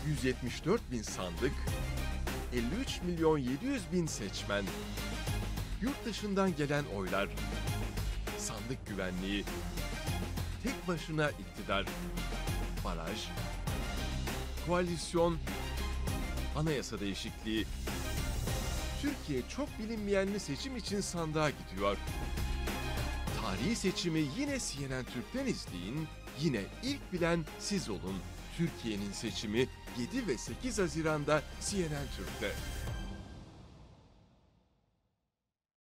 174 bin sandık, 53 milyon 700 bin seçmen, yurt dışından gelen oylar, sandık güvenliği, tek başına iktidar, baraj, koalisyon, anayasa değişikliği, Türkiye çok bilinmeyenli seçim için sandığa gidiyor. Tarihi seçimi yine CNN Türk'ten izleyin, yine ilk bilen siz olun. Türkiye'nin seçimi 7 ve 8 Haziran'da CNN Türk'te.